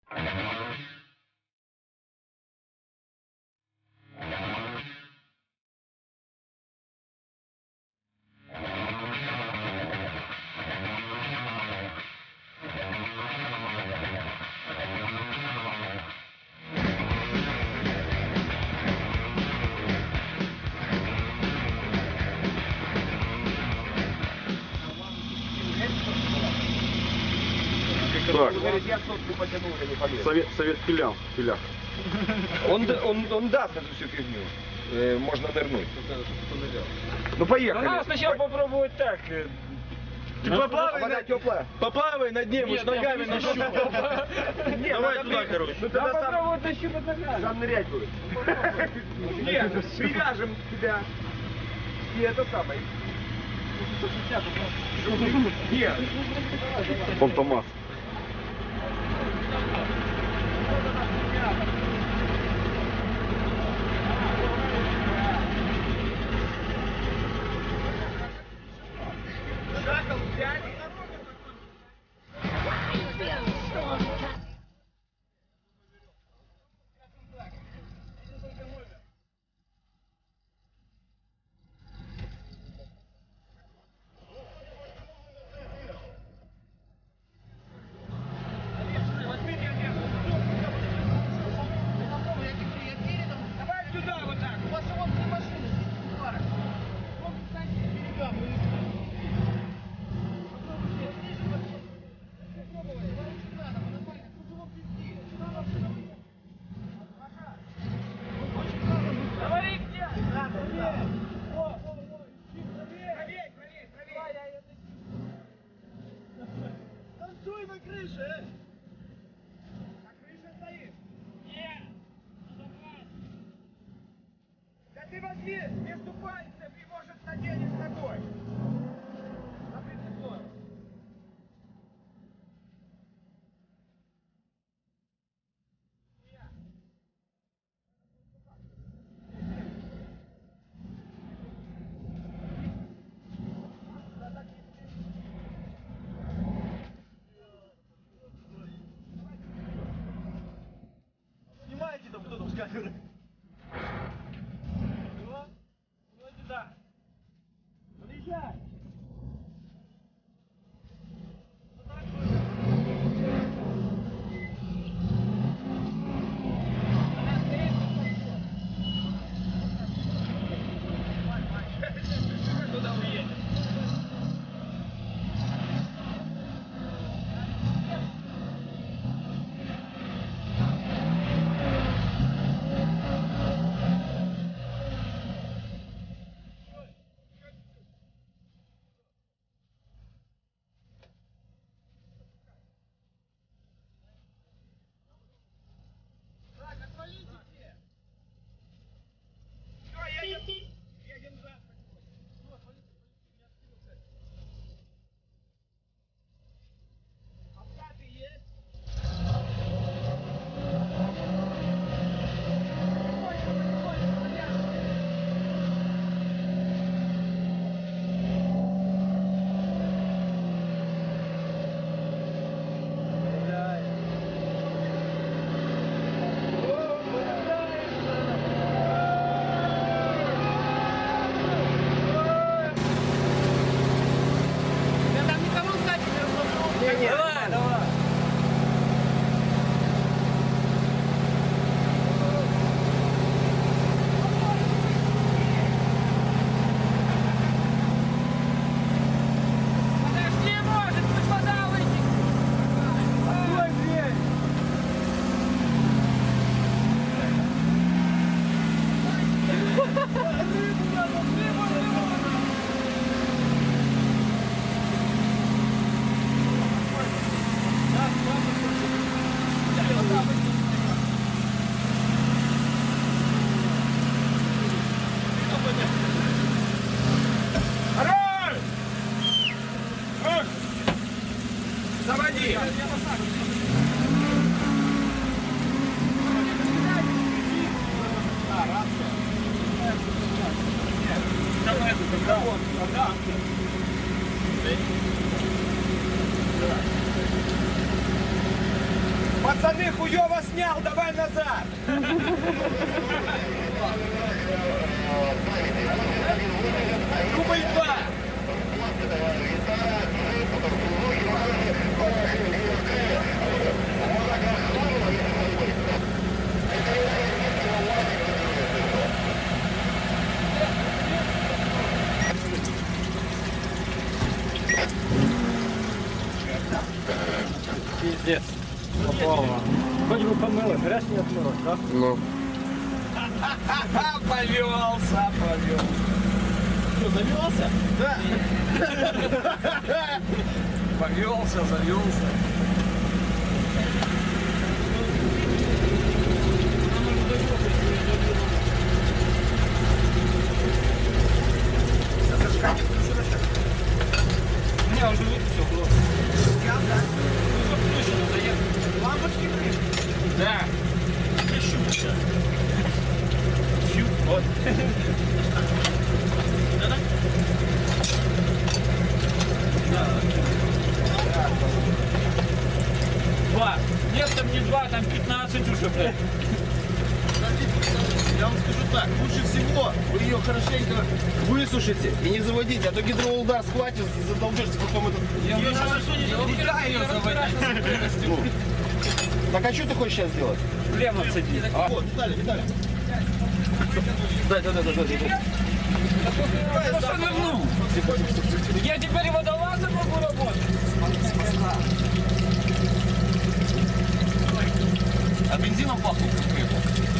Так. Совет филях. Он даст эту всю фигню. Можно нырнуть. Ну поехали. Надо сначала попробовать так. Ты поплавай на дне, мы с ногами нащупаем. Давай туда, короче. Ну тогда попробовать нащупать ногами. Сам нырять будет. Нет, привяжем тебя. И это самое. Нет. Фантомас. Танцуй на крыше! На крыше стоишь? Нет! Да ты возьми между пальцев и, может, наденешь ногой! Снимайте там кто-то с камеры. Вроде да. Подъезжай. Куда уедешь? Так, отвалите все! Все, едем завтра. Ну, отвалите, меня скинул, кстати. Откаты есть? Заводи! Пацаны, хуёво снял, давай назад. Рубль 2. Пиздец. Попало. Хоть бы помыло, грязь не отмылась, да? Ну. Повелся. Что, завелся? Да. Повелся, завелся. Не, уже выпустил просто. Лампочки крышки. Да. Ищу сейчас. Ищу. Вот. Да-да. Два. Нет, там не два, там 15 уже, блядь. Я вам скажу так, лучше всего вы ее хорошенько высушите и не заводите, а то гидроудар схватит, задолбешься, потом это... Ее сейчас Нельзя ее заводить. Ну. Так а что ты хочешь сейчас сделать? Шлем отсади. Вот, Виталий. Да. Что вернул? Я теперь водолазом могу работать. А бензином пахнет конкретно.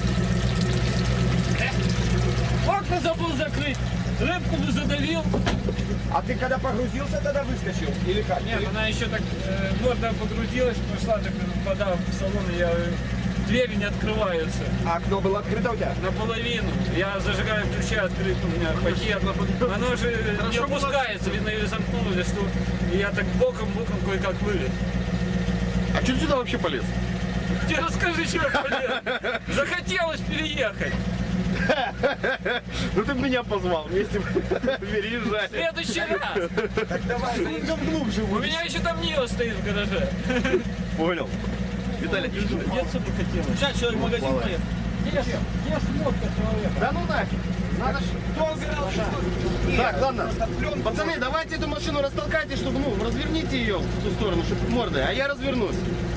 Окна забыл закрыть. Рыбку бы задавил. А ты когда погрузился, тогда выскочил? Или как? Нет, она еще так, морда погрузилась, пошла так вода в салон, и двери не открываются. А окно было открыто у тебя? Наполовину. Я зажигаю ключи, открыт у меня пакет. Оно же не опускается, видно, ее замкнули, или что. И я так боком кое-как вылез. А что ты сюда вообще полез? Тебе расскажи, чего я полез. Захотелось переехать. Ну ты бы меня позвал, вместе переезжать. В следующий раз. Так давай, глубже. У меня еще там Нива стоит в гараже. Понял. Виталий, держи. Деться бы хотелось. Сейчас человек в магазин поехал. Я смотка человека. Да ну нафиг. Надо ж... Кто играл? Так, ладно. Пацаны, давайте эту машину растолкайте, чтобы, ну, разверните ее в ту сторону, чтобы мордой, а я развернусь.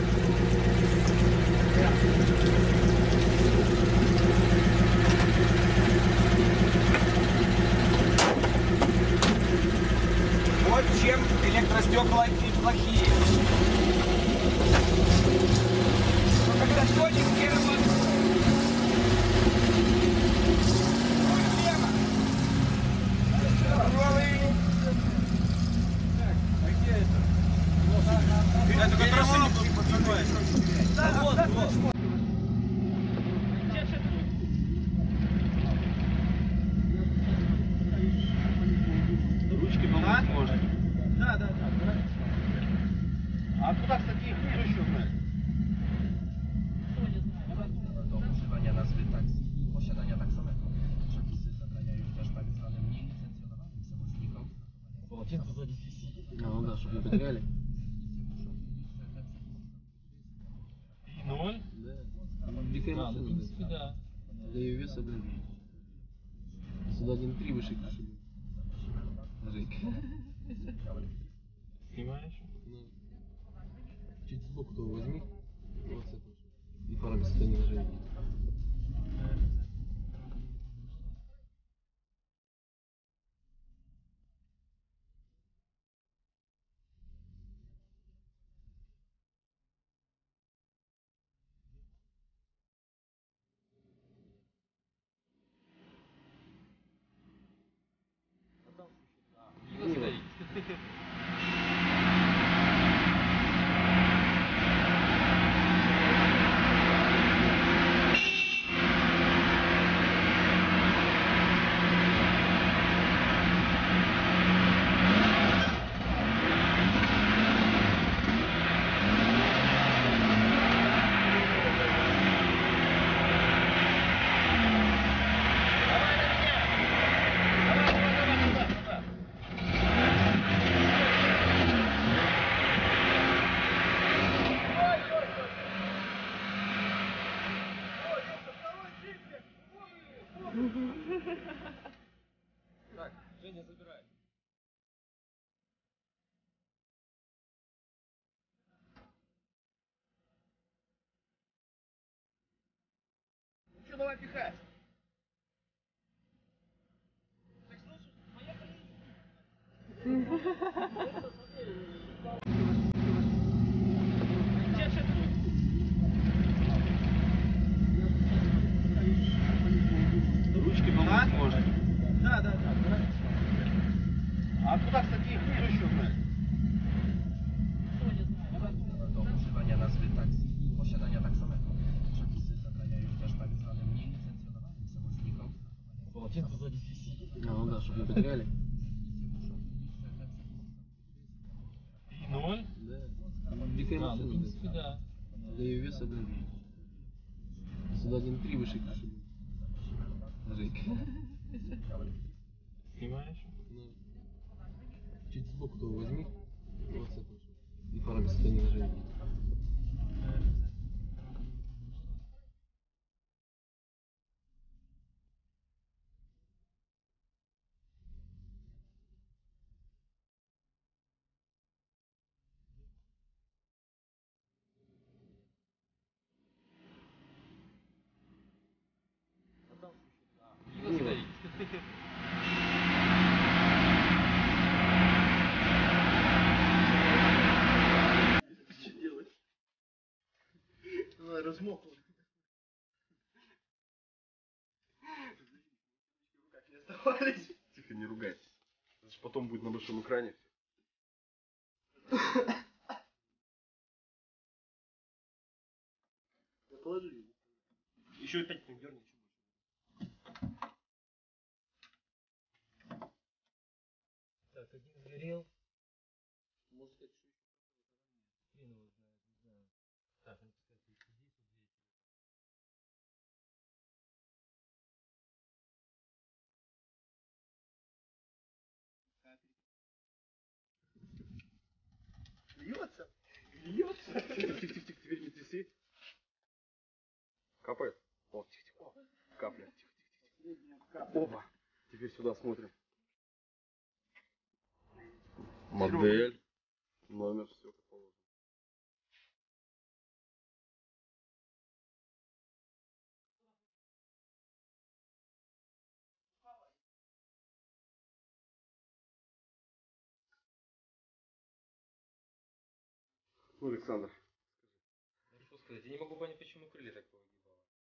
Вот чем электростекла и плохие. Но когда тоник первый... Это как раз вот. Ручки помыть можно. Да. А куда, кстати, кто еще знает? Do używania nazwy taksi i posiadania taksometru. Przepisy zabraniają też tak zwanym nielicencjonowanym przewoźnikom. Ну да, чтобы не потеряли. Ноль? Да. Дикая машина. В принципе, да. Для ее веса, блин. Сюда 1.3 выше крыши. Жейка. Снимаешь? Ну. Чуть сбоку того возьми. Вот с этого. И парами сохрани на жейке. давай пихай. Ручки помыть можно. Да. А куда, кстати, их кто еще знает? Do używania nazwy taksi i posiadania taksometru. Przepisy zabraniają też tak zwanym nielicencjonowanym przewoźnikom Ну да, чтобы не потеряли. Ноль? Да. Дикая машина, да. Да ее веса, блин. Сюда 1.3 выше крыши. Жейка. Снимаешь? Ну, чуть сбоку-то возьми. Вот с этого. И пора без нажать. Она размокла. Как не оставались. Тихо, не ругайся. Это же потом будет на большом экране. Да положи. Еще опять не дерни. Так, один сгорел. Может сказать, что еще хрен его знает, не знаю. Так, ну кстати, здесь вот двигатель. Льется? Льется? Тихо, теперь не тряси. Капает. О, тихо. Капля. Тихо. Опа. Теперь сюда смотрим. Модель. Номер, все как положено. Ну, Александр. Что сказать? Я не могу понять, почему крылья так повыгибало.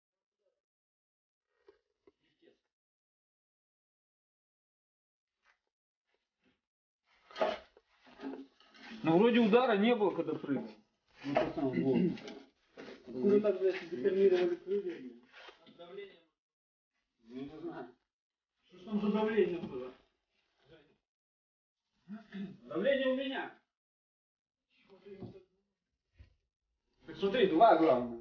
Ну вроде удара не было, когда прыгал. Ну как там, вот. Ну так, блядь, деформировали крылья. Давление. Ну не знаю. Что ж там за давление было? Давление у меня. Так смотри, два главное.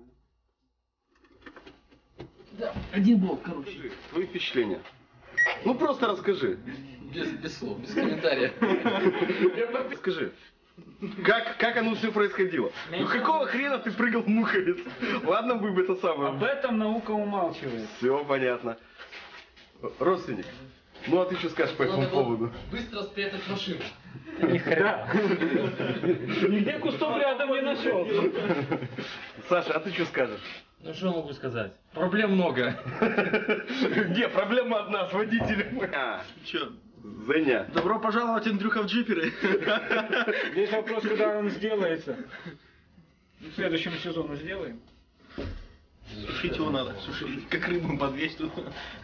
Да, один блок, короче. Расскажи твои впечатления. Ну просто расскажи. Без слов, без комментариев. Скажи. Как оно все происходило? Ну какого хрена ты прыгал в Муховец? Ладно бы это самое. Об этом наука умалчивает. Все понятно. Родственник. Ну а ты что скажешь по этому поводу? Быстро спрятать машину. Нихера. Нигде кустов рядом не нашел. Саша, а ты что скажешь? Ну что могу сказать? Проблем много. Где? Проблема одна с водителем. Че? Зеня. Добро пожаловать, Андрюха, в джиперы. Здесь вопрос, когда он сделается. В следующем сезоне сделаем. Сушить его надо, сушить. Как рыбу подвесить тут.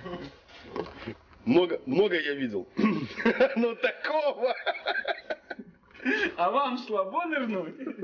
Много я видел. Ну такого. А вам слабо нырнуть?